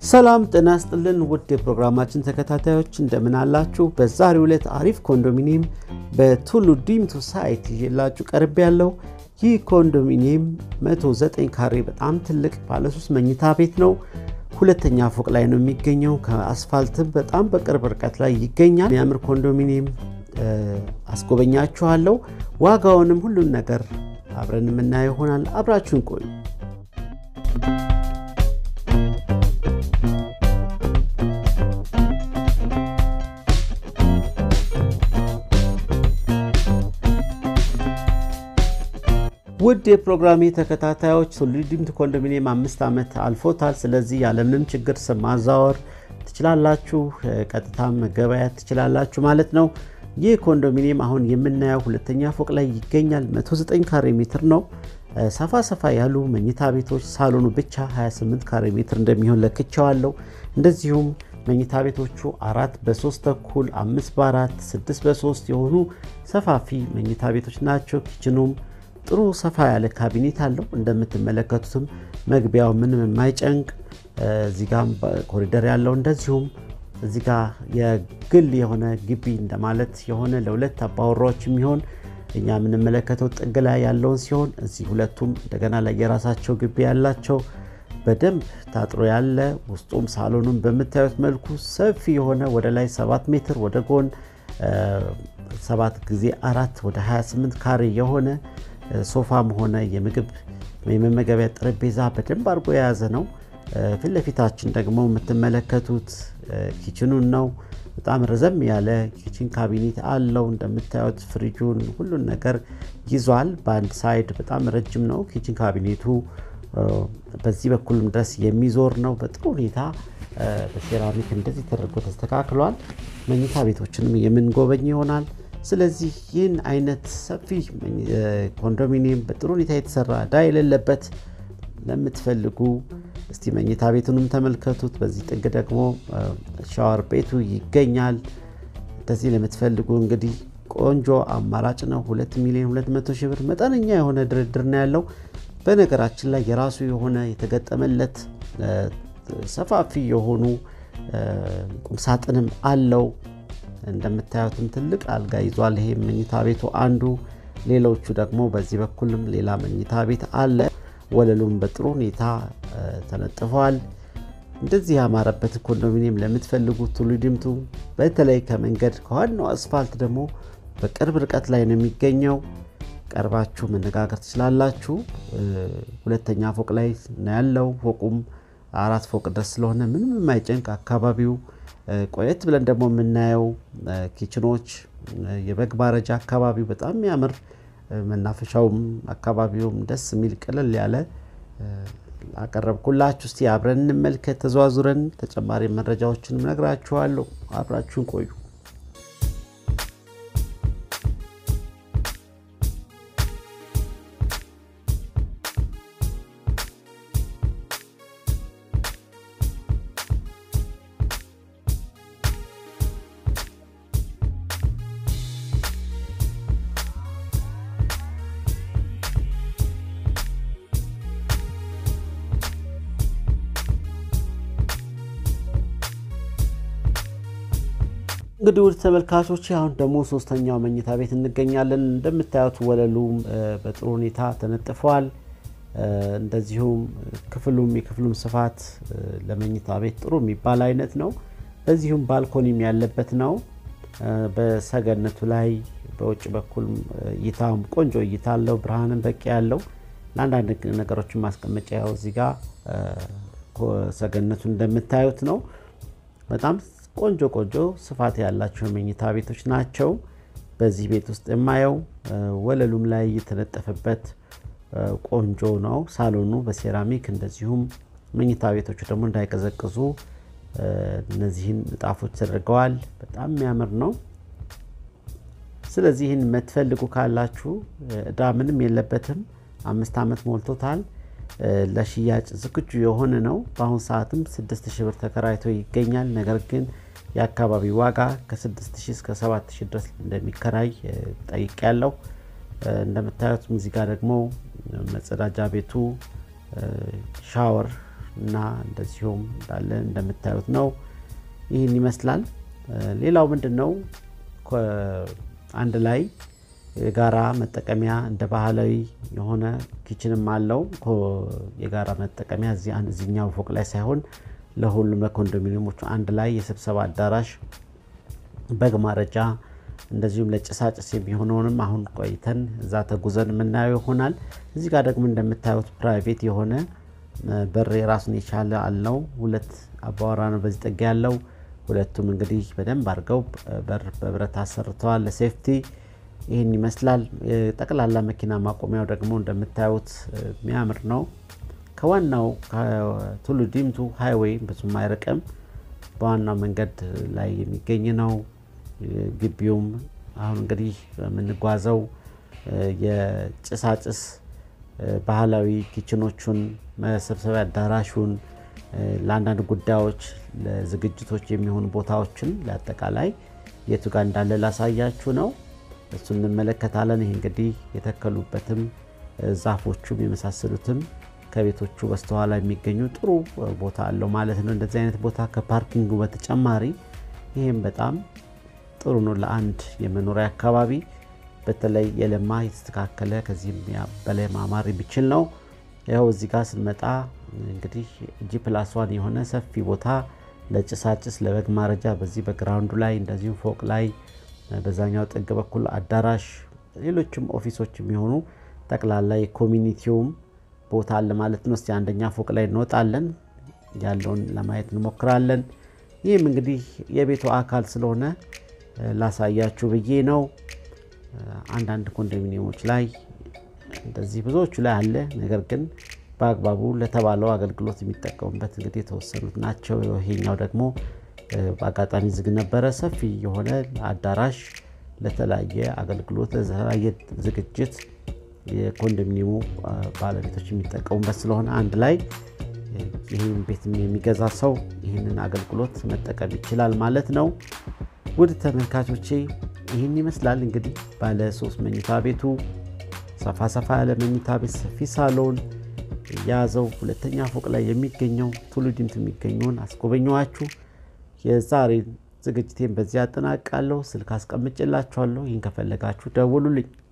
ሰላም ጤና ይስጥልን ውድ የፕሮግራማችን ተከታታዮች እንደምን አላችሁ? በዛሬው ዕለት አሪፍ ኮንዶሚኒየም በቱሉ ዲምቱ ሳይት ይዤላችሁ ቀርቤያለሁ። ይህ ኮንዶሚኒየም 109 ካሬ በጣም ትልቅ ባለ 3 መኝታ ቤት ነው። ሁለተኛ ፎቅ ላይ ነው የሚገኘው። ከአስፋልት በጣም በቅርብ ርቀት ላይ ይገኛል። የሚያምር ኮንዶሚኒየም አስጎበኛችኋለሁ። ዋጋውንም ሁሉን ነገር አብረን የምናየው ይሆናል። አብራችሁን ቆዩ። ውድ የፕሮግራሜ ተከታታዮች ቱሉ ዲምቱ ኮንዶሚኒየም 5 ዓመት አልፎታል። ስለዚህ ያለምንም ችግር ስም ማዛወር ትችላላችሁ፣ ቀጥታ መገበያየት ትችላላችሁ ማለት ነው። ይህ ኮንዶሚኒየም አሁን የምናየው ሁለተኛ ፎቅ ላይ ይገኛል። 109 ካሬ ሜትር ነው። ሰፋ ያሉ መኝታ ቤቶች ሳሎኑ ብቻ 28 ካሬ ሜትር እንደሚሆን ለክቻለሁ። እንደዚሁም መኝታ ቤቶቹ 4 በ3 ተኩል፣ 5 በ4፣ 6 በ3 የሆኑ ሰፋፊ መኝታ ቤቶች ናቸው። ኪችኑም ጥሩ ሰፋ ያለ ካቢኔት አለው። እንደምትመለከቱትም መግቢያው ምንም የማይጨንቅ እዚህ ጋር ኮሪደር ያለው እንደዚሁም እዚህ ጋር የግል የሆነ ግቢ እንደማለት የሆነ ለሁለት አባወራዎች የሚሆን እኛ የምንመለከተው ጥግ ላይ ያለውን ሲሆን እዚህ ሁለቱም እንደገና ላይ የራሳቸው ግቢ ያላቸው በደንብ ታጥሮ ያለ ውስጡም ሳሎኑን በመታየት መልኩ ሰፊ የሆነ ወደ ላይ 7 ሜትር ወደ ጎን 7 ጊዜ 4 ወደ 28 ካሬ የሆነ ሶፋም ሆነ የምግብ የመመገቢያ ጠረጴዛ በደንብ አርጎ የያዘ ነው። ፊት ለፊታችን ደግሞ የምትመለከቱት ኪችኑን ነው። በጣም ረዘም ያለ ኪችን ካቢኔት አለው። እንደምታዩት ፍሪጁን ሁሉን ነገር ይዟል። በአንድ ሳይድ በጣም ረጅም ነው ኪችን ካቢኔቱ። በዚህ በኩልም ድረስ የሚዞር ነው። በጥሩ ሁኔታ በሴራሚክ እንደዚህ ተደርጎ ተስተካክሏል። መኝታ ቤቶችንም የምንጎበኝ ይሆናል። ስለዚህ ይህን አይነት ሰፊ ኮንዶሚኒየም በጥሩ ሁኔታ የተሰራ ዳ የሌለበት ለምትፈልጉ እስቲ መኝታ ቤቱንም ተመልከቱት። በዚህ ጥግ ደግሞ ሻወር ቤቱ ይገኛል። እንደዚህ ለምትፈልጉ እንግዲህ ቆንጆ አማራጭ ነው። 2,200,000 ብር መጠነኛ የሆነ ድርድር ነው ያለው። በነገራችን ላይ የራሱ የሆነ የተገጠመለት ሰፋፊ የሆኑ ቁም ሳጥንም አለው። እንደምታዩትም ትልቅ አልጋ ይዟል። ይሄ መኝታ ቤቱ አንዱ። ሌሎቹ ደግሞ በዚህ በኩልም ሌላ መኝታ ቤት አለ። ወለሉም በጥሩ ሁኔታ ተነጥፏል። እንደዚህ ያማረበት ኮንዶሚኒየም ለምትፈልጉት ቱሉ ዲምቱ በተለይ ከመንገድ ከዋናው አስፋልት ደግሞ በቅርብ ርቀት ላይ ነው የሚገኘው። ቀርባችሁ መነጋገር ትችላላችሁ። ሁለተኛ ፎቅ ላይ ነው ያለው። ፎቁም 4 ፎቅ ድረስ ስለሆነ ምንም የማይጨንቅ አካባቢው ቆየት ብለን ደግሞ የምናየው ኪችኖች የበግ ማረጃ አካባቢው በጣም የሚያምር መናፈሻውም አካባቢውም ደስ የሚል ቀለል ያለ አቀረብኩላችሁ። እስቲ አብረን እንመልከት። ተዘዋዙረን ተጨማሪ መረጃዎችን ነግራችኋለሁ። አብራችሁን ቆዩ። እንግዲህ ወደ ተመልካቾች አሁን ደግሞ ሶስተኛው መኝታ ቤት እንገኛለን። እንደምታዩት ወለሉ በጥሩ ሁኔታ ተነጥፏል። እንደዚሁም የክፍሉም ስፋት ለመኝታ ቤት ጥሩ የሚባል አይነት ነው። በዚሁም ባልኮኒም ያለበት ነው። በሰገነቱ ላይ በውጭ በኩል እይታም ቆንጆ እይታ አለው። ብርሃንም በቂ ያለው ለአንዳንድ ነገሮችን ማስቀመጫ ያው እዚህ ጋር ሰገነቱ እንደምታዩት ነው። በጣም ቆንጆ ስፋት ያላቸው መኝታ ቤቶች ናቸው። በዚህ ቤት ውስጥ የማየው ወለሉም ላይ የተነጠፈበት ቆንጆ ነው። ሳሎኑ በሴራሚክ እንደዚሁም መኝታ ቤቶቹ ደግሞ እንዳይቀዘቅዙ እነዚህን ጣፎች ተደርገዋል። በጣም የሚያምር ነው። ስለዚህ ይህን መትፈልጉ ካላችሁ እዳ ምንም የለበትም። 5 ዓመት ሞልቶታል። ለሽያጭ ዝግጁ የሆነ ነው። በአሁን ሰዓትም 6,000 ብር ተከራይቶ ይገኛል። ነገር ግን የአካባቢ ዋጋ ከ6,000 እስከ 7,000 ድረስ እንደሚከራይ ጠይቄያለሁ። እንደምታዩት እዚህ ጋር ደግሞ መጸዳጃ ቤቱ ሻወር እና እንደዚሁም እንዳለ እንደምታዩት ነው ይሄን ይመስላል ሌላው ምንድነው አንድ ላይ የጋራ መጠቀሚያ እንደ ባህላዊ የሆነ ኪችንም አለው የጋራ መጠቀሚያ እዚህኛው ፎቅ ላይ ሳይሆን ለሁሉም ለኮንዶሚኒየሞቹ አንድ ላይ የስብሰባ አዳራሽ በግ ማረጃ እንደዚሁም ለጭሳጭስ የሚሆነውንም አሁን ቆይተን እዛ ተጉዘን ምናየው ይሆናል እዚህ ጋር ደግሞ እንደምታዩት ፕራይቬት የሆነ በር ራሱን የቻለ አለው ሁለት አባወራ ነው በዚህ ጥግ ያለው ሁለቱም እንግዲህ በደንብ አርገው በር በብረት አሰርተዋል ለሴፍቲ ይሄን ይመስላል ጠቅላላ መኪና ማቆሚያው ደግሞ እንደምታዩት የሚያምር ነው ከዋናው ቱሉ ዲምቱ ሃይዌይ ብዙም አይርቅም በዋናው መንገድ ላይ የሚገኝ ነው ግቢውም አሁን እንግዲህ የምንጓዘው የጭሳጭስ ባህላዊ ኪችኖቹን መሰብሰቢያ አዳራሹን ለአንዳንድ ጉዳዮች ለዝግጅቶች የሚሆኑ ቦታዎችን ለአጠቃላይ የቱ ጋር እንዳለ ላሳያችሁ ነው እሱን እንመለከታለን ይሄ እንግዲህ የተከሉበትም ዛፎቹም የመሳሰሉትም ከቤቶቹ በስተኋላ የሚገኙ ጥሩ ቦታ አለው ማለት ነው እንደዚህ አይነት ቦታ ከፓርኪንጉ በተጨማሪ ይሄም በጣም ጥሩ ነው ለአንድ የመኖሪያ አካባቢ በተለይ የለማ የተስተካከለ ከዚህም በላይ ማማር የሚችል ነው ያው እዚህ ጋር ስንመጣ እንግዲህ G+1 የሆነ ሰፊ ቦታ ለጭሳጭስ ለበግ ማረጃ በዚህ በግራውንዱ ላይ እንደዚሁ ፎቅ ላይ በዛኛው ጥግ በኩል አዳራሽ ሌሎችም ኦፊሶች የሚሆኑ ጠቅላላ የኮሚኒቲውም ቦታ አለ ማለት ነው እስቲ አንደኛ ፎቅ ላይ እንወጣለን ያለውን ለማየት እንሞክራለን ይሄም እንግዲህ የቤቱ አካል ስለሆነ ላሳያችሁ ብዬ ነው አንዳንድ ኮንዶሚኒየሞች ላይ እንደዚህ ብዙዎቹ ላይ አለ ነገር ግን በአግባቡ ለተባለው አገልግሎት የሚጠቀሙበት እንግዲህ ተወሰኑት ናቸው ይሄኛው ደግሞ በአጋጣሚ ዝግ ነበረ ሰፊ የሆነ አዳራሽ ለተለያየ አገልግሎት ለተለያየ ዝግጅት የኮንዶሚኒየሙ ባለቤቶች የሚጠቀሙበት ስለሆነ አንድ ላይ ይሄን ቤት የሚገዛ ሰው ይሄንን አገልግሎት መጠቀም ይችላል ማለት ነው ውድ ተመልካቾቼ ይሄን ይመስላል እንግዲህ ባለ 3 መኝታ ቤቱ ሰፋ ያለ መኝታ ቤት ሰፊ ሳሎን ያዘው ሁለተኛ ፎቅ ላይ የሚገኘው ቱሉ ዲምቱ የሚገኘውን አስጎበኛችሁ የዛሬ ዝግጅቴን በዚያ አጠናቅቃለሁ ስልክ አስቀምጬላችኋለሁ ይሄን ከፈለጋችሁ ደውሉልኝ